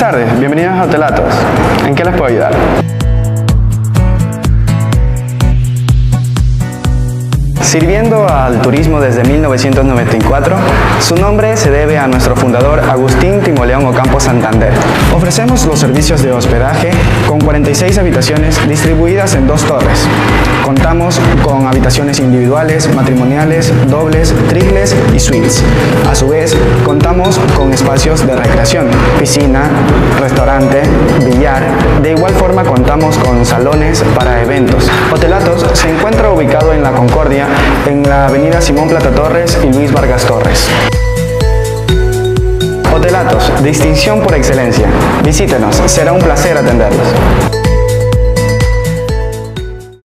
tardes, bienvenidos a Hotel Athos. ¿En qué les puedo ayudar? Sirviendo al turismo desde 1994, su nombre se debe a nuestro fundador Agustín Timoleón Ocampo Santander. Ofrecemos los servicios de hospedaje con 46 habitaciones distribuidas en 2 torres. Contamos con habitaciones individuales, matrimoniales, dobles, triples y suites. A su vez, contamos con espacios de recreación, piscina, restaurante, billar. De igual forma, contamos con salones para eventos. Hotel Athos se encuentra ubicado en La Concordia, en la avenida Simón Plata Torres y Luis Vargas Torres. Hotel Athos, distinción por excelencia. Visítenos, será un placer atenderlos.